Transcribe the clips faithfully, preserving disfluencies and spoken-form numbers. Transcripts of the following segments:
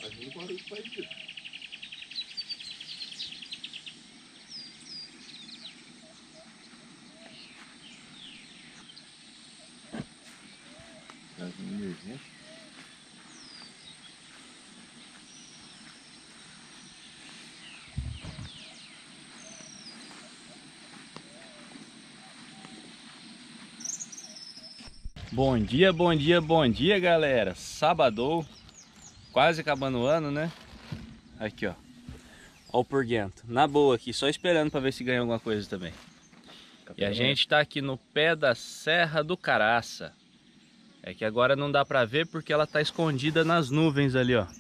fazendo barulho que faz isso. Trazendo energia. Bom dia, bom dia, bom dia, galera. Sábado, quase acabando o ano, né? Aqui, ó. Ó o purguento. Na boa aqui, só esperando pra ver se ganha alguma coisa também. E a gente tá aqui no pé da Serra do Caraça. É que agora não dá pra ver porque ela tá escondida nas nuvens ali, ó.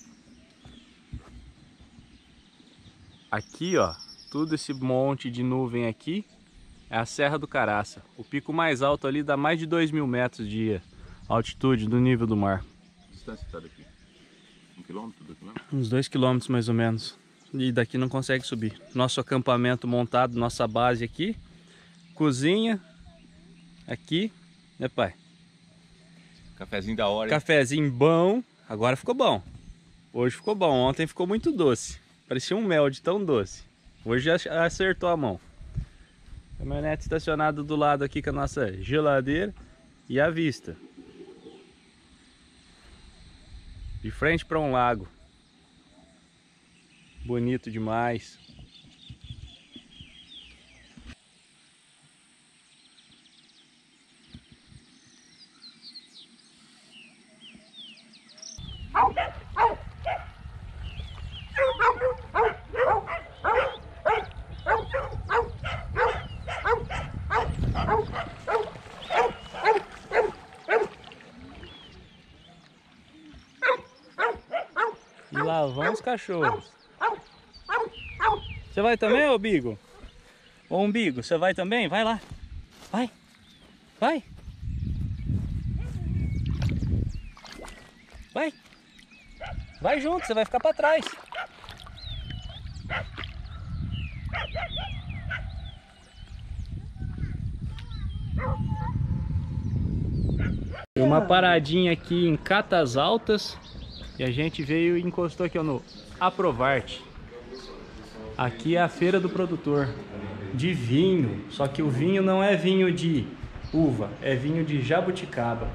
Aqui, ó, tudo esse monte de nuvem aqui é a Serra do Caraça. O pico mais alto ali dá mais de dois mil metros de altitude do nível do mar. Que distância está daqui? Um quilômetro, dois quilômetros? Uns dois quilômetros mais ou menos. E daqui não consegue subir. Nosso acampamento montado, nossa base aqui. Cozinha. Aqui. Né, pai? Cafezinho da hora, hein? Cafezinho bom. Agora ficou bom. Hoje ficou bom. Ontem ficou muito doce. Parecia um mel de tão doce. Hoje já acertou a mão. Caminhonete estacionado do lado aqui com a nossa geladeira e a vista. De frente para um lago. Bonito demais. E lá vão os cachorros. Você vai também, ô Bigo? Ô Umbigo, você vai também? Vai lá. Vai. Vai. Vai. Vai junto, você vai ficar para trás. Uma paradinha aqui em Catas Altas. E a gente veio e encostou aqui, ó, no Aprovarte. Aqui é a feira do produtor de vinho. Só que o vinho não é vinho de uva, é vinho de jabuticaba.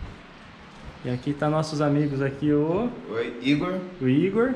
E aqui tá nossos amigos aqui, o... Oi, Igor. O Igor.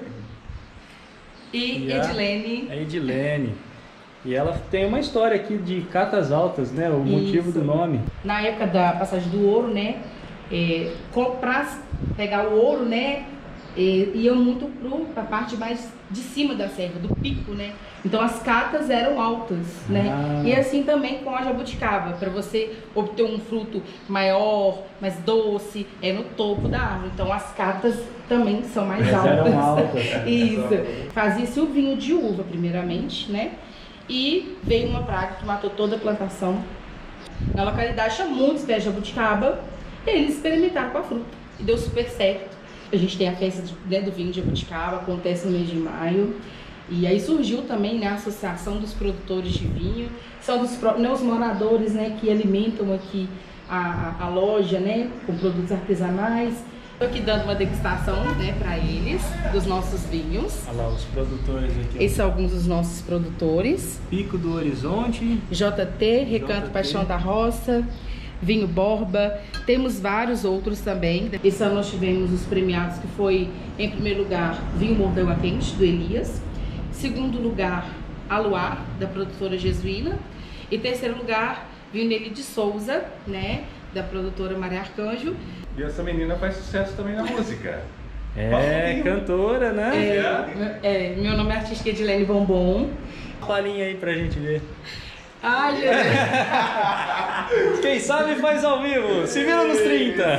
E, e a... Edilene. A Edilene. E ela tem uma história aqui de Catas Altas, né? O motivo Isso. do nome. Na época da passagem do ouro, né? É, para pegar o ouro, né? É, iam muito para a parte mais de cima da serra, do pico, né? Então as catas eram altas, né? Ah. E assim também com a jabuticaba, para você obter um fruto maior, mais doce, é no topo da árvore. Então as catas também são mais Elas altas. eram altas. Isso. Fazia-se o vinho de uva, primeiramente, né? E veio uma praga que matou toda a plantação. Na localidade tinha muitos pés de jabuticaba e eles experimentaram com a fruta e deu super certo. A gente tem a festa de, né, do vinho de jabuticaba, acontece no mês de maio. E aí surgiu também, né, a associação dos produtores de vinho. São dos, né, os moradores, né, que alimentam aqui a, a, a loja, né, com produtos artesanais. Estou aqui dando uma degustação, né, para eles, dos nossos vinhos. Olha lá, os produtores aqui. Esses são alguns dos nossos produtores. Pico do Horizonte. J T, Recanto J T. Paixão da Roça, Vinho Borba. Temos vários outros também. Esse ano nós tivemos os premiados, que foi, em primeiro lugar, Vinho Mordanha Quente, do Elias. Segundo lugar, Aluá, da produtora Jesuína. E terceiro lugar, Vinho Nelly de Souza, né, da produtora Maria Arcanjo. E essa menina faz sucesso também na música. É, cantora, né? É, é, meu nome é artística Edilene Bombom. Palhinha aí pra gente ver. Ai, Jesus. Quem sabe faz ao vivo. Se vira nos trinta.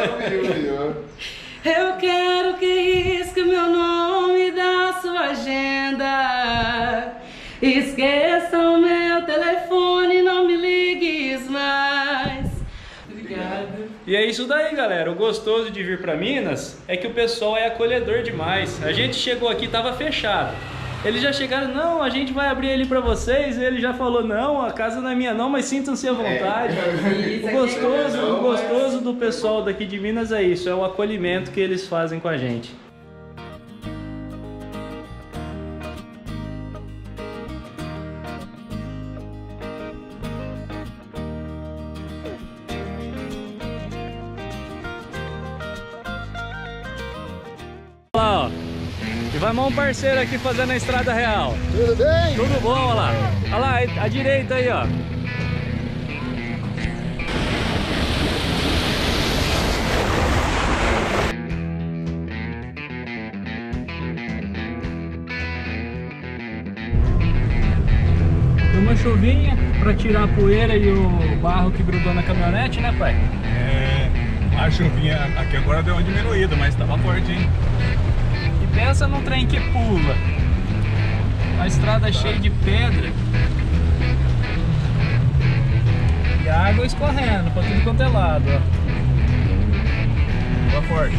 Eu quero que risque meu nome da sua agenda. Esqueça o meu telefone, não me ligues mais. Obrigada. E é isso daí, galera. O gostoso de vir pra Minas é que o pessoal é acolhedor demais. A gente chegou aqui, tava fechado. Eles já chegaram, não, a gente vai abrir ele pra vocês. Ele já falou, não, a casa não é minha não, mas sintam-se à vontade. É, o gostoso, o gostoso do pessoal daqui de Minas é isso, é o acolhimento que eles fazem com a gente. E vai um parceiro aqui fazendo a estrada real. Tudo bem? Tudo bom, olha lá. Olha lá, à direita aí, ó. Uma chuvinha para tirar a poeira e o barro que grudou na caminhonete, né, pai? É, a chuvinha aqui agora deu uma diminuída, mas estava forte, hein? E pensa num trem que pula. A estrada cheia de pedra. E a água escorrendo para tudo quanto é lado, ó. Tava forte.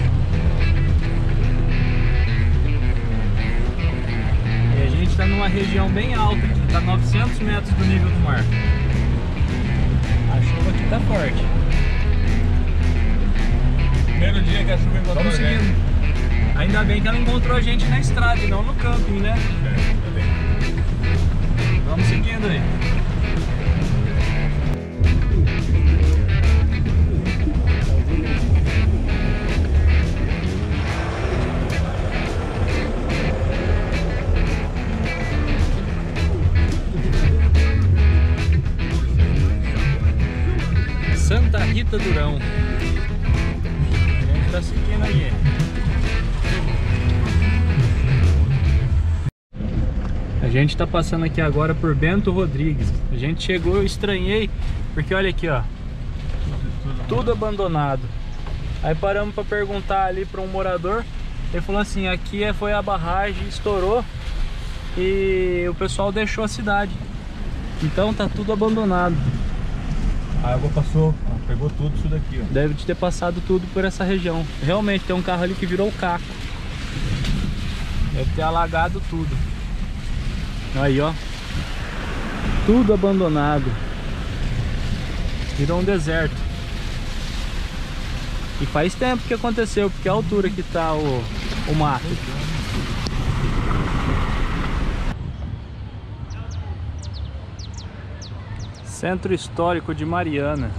E a gente está numa região bem alta, que está novecentos metros do nível do mar. A chuva aqui tá forte. Primeiro dia que a chuva encontrou. Vamos seguindo. Ainda bem que ela encontrou a gente na estrada e não no camping, né? É, tá bem. Vamos seguindo aí. Santa Rita Durão. A gente tá seguindo aí. A gente tá passando aqui agora por Bento Rodrigues. A gente chegou, eu estranhei, porque olha aqui, ó. Tudo abandonado. Aí paramos para perguntar ali para um morador. Ele falou assim, aqui foi a barragem, estourou e o pessoal deixou a cidade. Então tá tudo abandonado. A água passou, pegou tudo isso daqui, ó. Deve ter passado tudo por essa região. Realmente tem um carro ali que virou caco. Deve ter alagado tudo. Aí, ó. Tudo abandonado. Virou um deserto. E faz tempo que aconteceu, porque a altura que tá o, o mato. Centro Histórico de Mariana.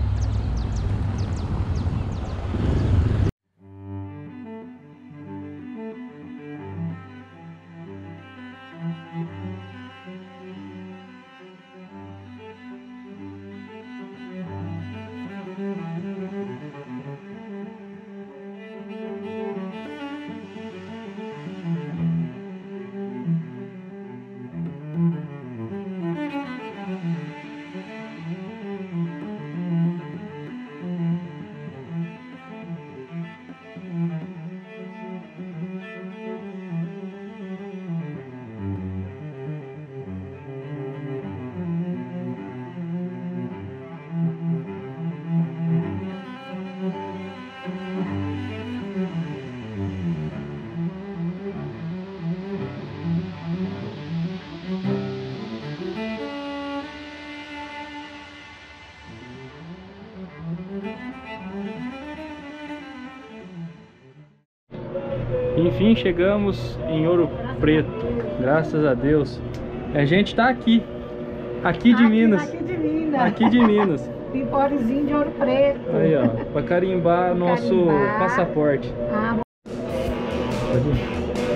Enfim, chegamos em Ouro Preto, graças a Deus. A gente tá aqui, aqui de aqui, Minas. Aqui de Minas. Aqui de Minas. Piporezinho de Ouro Preto. Aí, ó, pra carimbar nosso carimbar. passaporte. Ah, Pode ir.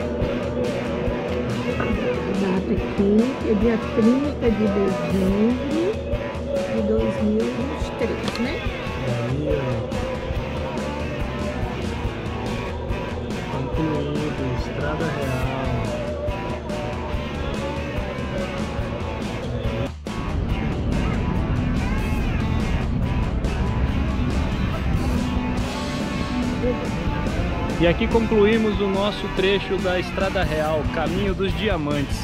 a data aqui é dia trinta de dezembro de dois mil e vinte e três, né? Aí, ó. Concluído, Estrada Real. E aqui concluímos o nosso trecho da Estrada Real, Caminho dos Diamantes.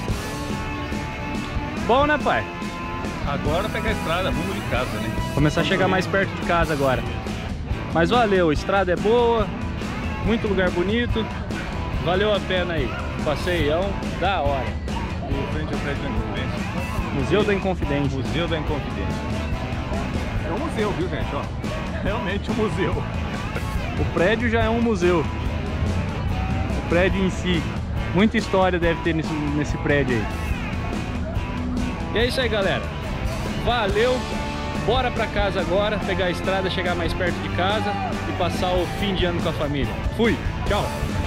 Bom, né, pai? Agora pega a estrada, rumo de casa, né? Começar a chegar mais perto de casa agora. Mas valeu, a estrada é boa, muito lugar bonito, valeu a pena aí. Passeião da hora. E frente ao prédio da Inconfidência. Museu da Inconfidência. Museu da Inconfidência. É um museu, viu, gente? Ó, realmente um museu. O prédio já é um museu. O prédio em si. Muita história deve ter nesse, nesse prédio aí. E é isso aí, galera. Valeu. Bora pra casa agora, pegar a estrada, chegar mais perto de casa e passar o fim de ano com a família. Fui. Tchau.